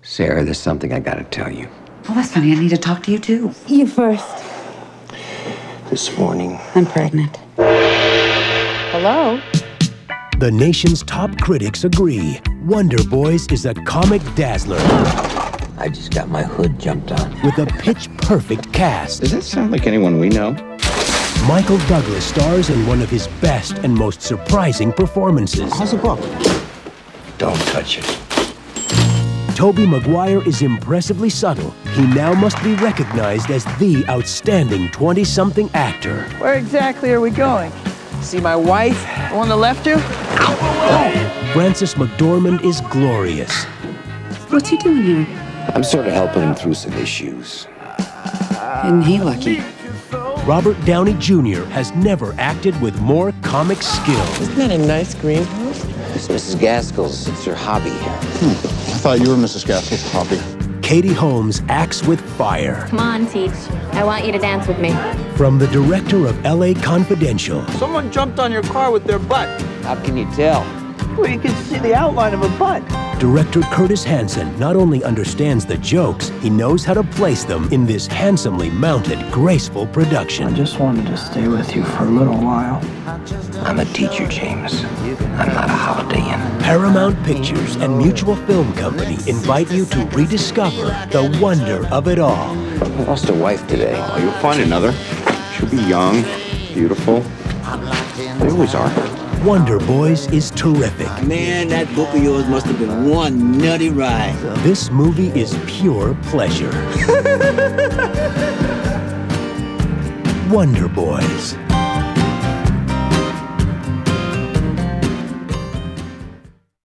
Sarah, there's something I gotta tell you. Oh, that's funny. I need to talk to you, too. You first. This morning, I'm pregnant. Hello? The nation's top critics agree. Wonder Boys is a comic dazzler I just got my hood jumped on. with a pitch-perfect cast. Does that sound like anyone we know? Michael Douglas stars in one of his best and most surprising performances. How's the book? Don't touch it. Tobey Maguire is impressively subtle. He now must be recognized as the outstanding 20-something actor. Where exactly are we going? See my wife? The one that left you? Frances McDormand is glorious. What's he doing here? I'm sort of helping him through some issues. Isn't he lucky? Robert Downey Jr. has never acted with more comic skill. Isn't that a nice greenhouse? It's Mrs. Gaskell's. It's her hobby. I thought you were Mrs. Gaskell's hobby. Katie Holmes acts with fire. Come on, Teach. I want you to dance with me. From the director of L.A. Confidential, Someone jumped on your car with their butt. How can you tell? Well, you can see the outline of a butt. director Curtis Hanson not only understands the jokes, he knows how to place them in this handsomely mounted, graceful production. I just wanted to stay with you for a little while. I'm a teacher, James. I'm not a Holiday Inn. Paramount Pictures and Mutual Film Company invite you to rediscover the wonder of it all. I lost a wife today. Oh, you'll find another. She'll be young, beautiful. They always are. Wonder Boys is terrific. Man, that book of yours must have been one nutty ride. This movie is pure pleasure. Wonder Boys.